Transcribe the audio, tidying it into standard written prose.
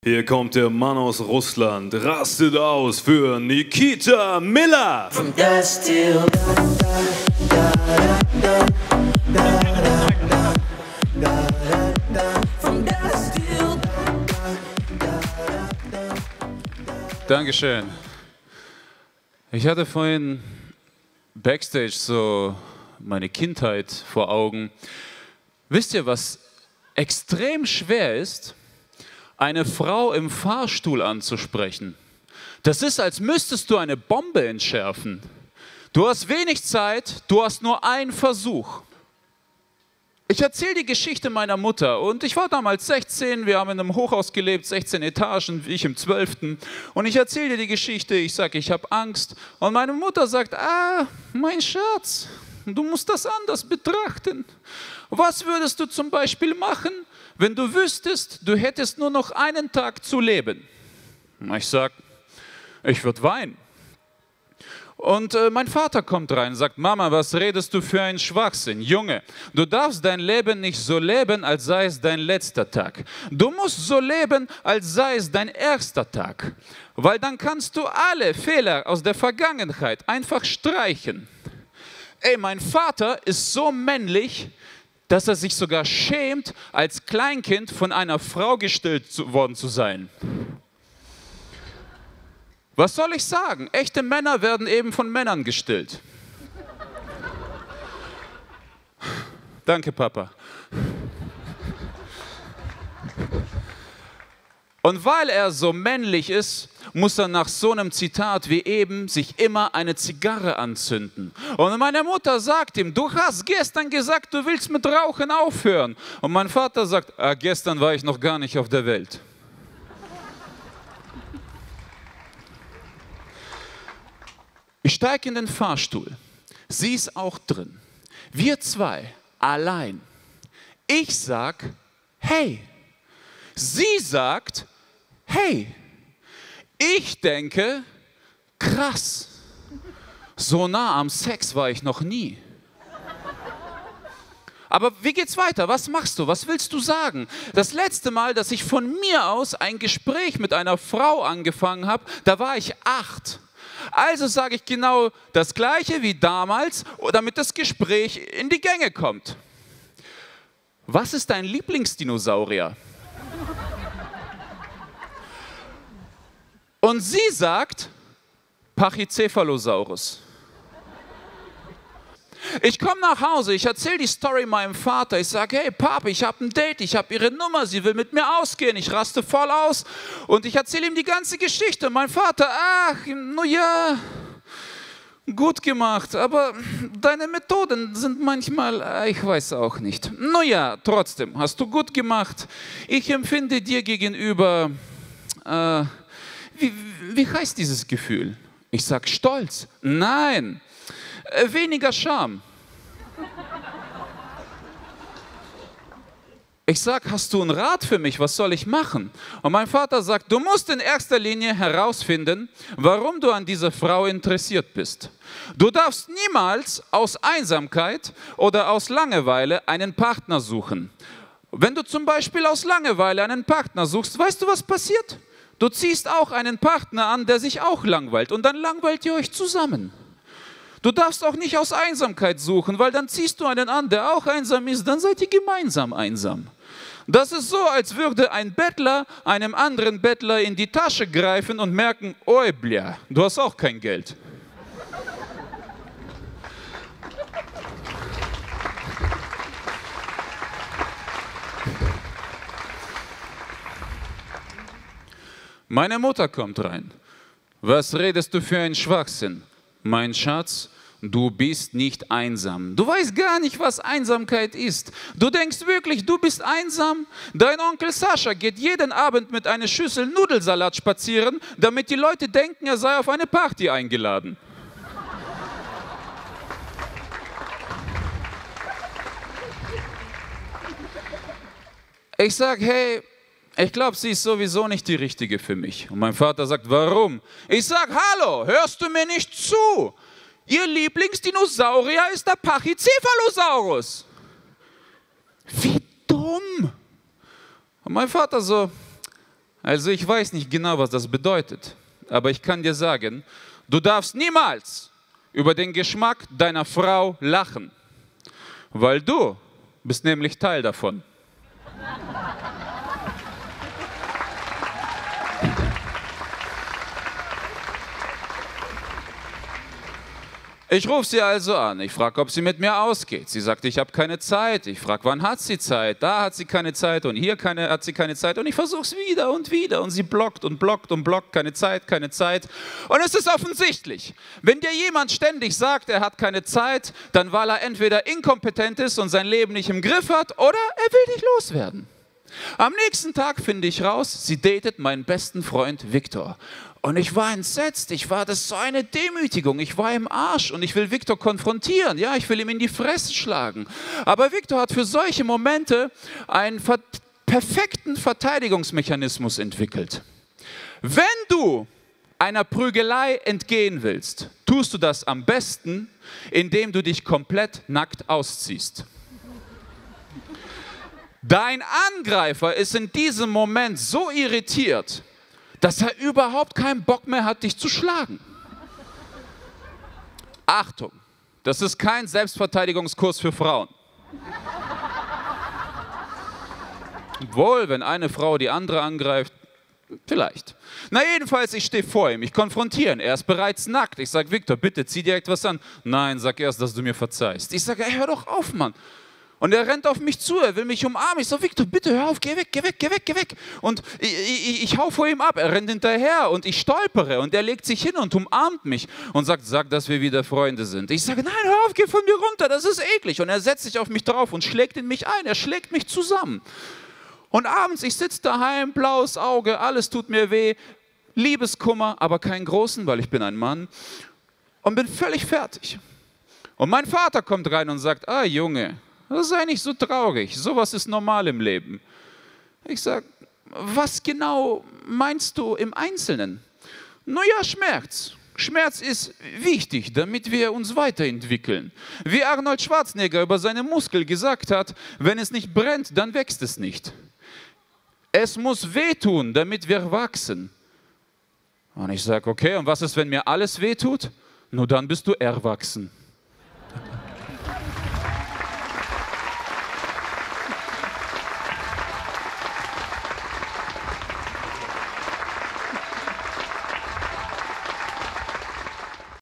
Hier kommt der Mann aus Russland, rastet aus für Nikita Miller. From dusk till dawn, from dusk till Dankeschön. Ich hatte vorhin Backstage so meine Kindheit vor Augen. Wisst ihr, was extrem schwer ist? Eine Frau im Fahrstuhl anzusprechen. Das ist, als müsstest du eine Bombe entschärfen. Du hast wenig Zeit, du hast nur einen Versuch. Ich erzähle die Geschichte meiner Mutter und ich war damals 16, wir haben in einem Hochhaus gelebt, 16 Etagen, ich im 12. Und ich erzähle dir die Geschichte, ich sage, ich habe Angst. Und meine Mutter sagt, mein Schatz, du musst das anders betrachten. Was würdest du zum Beispiel machen, wenn du wüsstest, du hättest nur noch einen Tag zu leben? Ich sage, ich würde weinen. Und mein Vater kommt rein und sagt, Mama, was redest du für einen Schwachsinn? Junge, du darfst dein Leben nicht so leben, als sei es dein letzter Tag. Du musst so leben, als sei es dein erster Tag. Weil dann kannst du alle Fehler aus der Vergangenheit einfach streichen. Ey, mein Vater ist so männlich, dass er sich sogar schämt, als Kleinkind von einer Frau gestillt worden zu sein. Was soll ich sagen? Echte Männer werden eben von Männern gestillt. Danke, Papa. Und weil er so männlich ist, muss er nach so einem Zitat wie eben sich immer eine Zigarre anzünden. Und meine Mutter sagt ihm, du hast gestern gesagt, du willst mit Rauchen aufhören. Und mein Vater sagt, gestern war ich noch gar nicht auf der Welt. Ich steige in den Fahrstuhl. Sie ist auch drin. Wir zwei allein. Ich sag, hey. Sie sagt, hey. Ich denke, krass. So nah am Sex war ich noch nie. Aber wie geht's weiter? Was machst du? Was willst du sagen? Das letzte Mal, dass ich von mir aus ein Gespräch mit einer Frau angefangen habe, da war ich 8. Also sage ich genau das Gleiche wie damals, damit das Gespräch in die Gänge kommt. Was ist dein Lieblingsdinosaurier? Und sie sagt, Pachycephalosaurus. Ich komme nach Hause, ich erzähle die Story meinem Vater. Ich sage, hey Papa, ich habe ein Date, ich habe ihre Nummer, sie will mit mir ausgehen. Ich raste voll aus und ich erzähle ihm die ganze Geschichte. Mein Vater, na ja, gut gemacht, aber deine Methoden sind manchmal, ich weiß auch nicht. Na ja, trotzdem, hast du gut gemacht. Ich empfinde dir gegenüber, wie heißt dieses Gefühl? Ich sage Stolz. Nein. Weniger Scham. Ich sage, hast du einen Rat für mich? Was soll ich machen? Und mein Vater sagt, du musst in erster Linie herausfinden, warum du an dieser Frau interessiert bist. Du darfst niemals aus Einsamkeit oder aus Langeweile einen Partner suchen. Wenn du zum Beispiel aus Langeweile einen Partner suchst, weißt du, was passiert? Du ziehst auch einen Partner an, der sich auch langweilt und dann langweilt ihr euch zusammen. Du darfst auch nicht aus Einsamkeit suchen, weil dann ziehst du einen an, der auch einsam ist, dann seid ihr gemeinsam einsam. Das ist so, als würde ein Bettler einem anderen Bettler in die Tasche greifen und merken, oi bля, du hast auch kein Geld. Meine Mutter kommt rein. Was redest du für einen Schwachsinn? Mein Schatz, du bist nicht einsam. Du weißt gar nicht, was Einsamkeit ist. Du denkst wirklich, du bist einsam? Dein Onkel Sascha geht jeden Abend mit einer Schüssel Nudelsalat spazieren, damit die Leute denken, er sei auf eine Party eingeladen. Ich sage, hey, ich glaube, sie ist sowieso nicht die Richtige für mich. Und mein Vater sagt, warum? Ich sage, hallo, hörst du mir nicht zu? Ihr Lieblingsdinosaurier ist der Pachycephalosaurus. Wie dumm. Und mein Vater so, Also ich weiß nicht genau, was das bedeutet, aber ich kann dir sagen, du darfst niemals über den Geschmack deiner Frau lachen, weil du bist nämlich Teil davon. Ich rufe sie also an. Ich frage, ob sie mit mir ausgeht. Sie sagt, ich habe keine Zeit. Ich frage, wann hat sie Zeit? Da hat sie keine Zeit und hier hat sie keine Zeit. Und ich versuche es wieder und wieder. Und sie blockt und blockt und blockt. Keine Zeit, keine Zeit. Und es ist offensichtlich, wenn dir jemand ständig sagt, er hat keine Zeit, dann weil er entweder inkompetent ist und sein Leben nicht im Griff hat oder er will dich loswerden. Am nächsten Tag finde ich raus, sie datet meinen besten Freund Viktor. Und ich war entsetzt, das ist so eine Demütigung, ich war im Arsch und ich will Viktor konfrontieren, ja, ich will ihm in die Fresse schlagen. Aber Viktor hat für solche Momente einen perfekten Verteidigungsmechanismus entwickelt. Wenn du einer Prügelei entgehen willst, tust du das am besten, indem du dich komplett nackt ausziehst. Dein Angreifer ist in diesem Moment so irritiert, dass er überhaupt keinen Bock mehr hat, dich zu schlagen. Achtung, das ist kein Selbstverteidigungskurs für Frauen. Obwohl, wenn eine Frau die andere angreift, vielleicht. Na jedenfalls, ich stehe vor ihm, ich konfrontiere ihn, er ist bereits nackt. Ich sage, Viktor, bitte, zieh direkt was an. Nein, sag erst, dass du mir verzeihst. Ich sage, hör doch auf, Mann. Und er rennt auf mich zu, er will mich umarmen. Ich sage, Viktor, bitte hör auf, geh weg, geh weg, geh weg, geh weg. Und ich hau vor ihm ab, er rennt hinterher und ich stolpere und er legt sich hin und umarmt mich und sagt, sag, dass wir wieder Freunde sind. Ich sage, nein, hör auf, geh von mir runter, das ist eklig. Und er setzt sich auf mich drauf und schlägt in mich ein, er schlägt mich zusammen. Und abends, ich sitze daheim, blaues Auge, alles tut mir weh, Liebeskummer, aber keinen großen, weil ich bin ein Mann und bin völlig fertig. Und mein Vater kommt rein und sagt, ah Junge, sei nicht so traurig, sowas ist normal im Leben. Ich sage, was genau meinst du im Einzelnen? Naja, Schmerz. Schmerz ist wichtig, damit wir uns weiterentwickeln. Wie Arnold Schwarzenegger über seine Muskeln gesagt hat, wenn es nicht brennt, dann wächst es nicht. Es muss wehtun, damit wir wachsen. Und ich sage, okay, und was ist, wenn mir alles wehtut? Nur dann bist du erwachsen.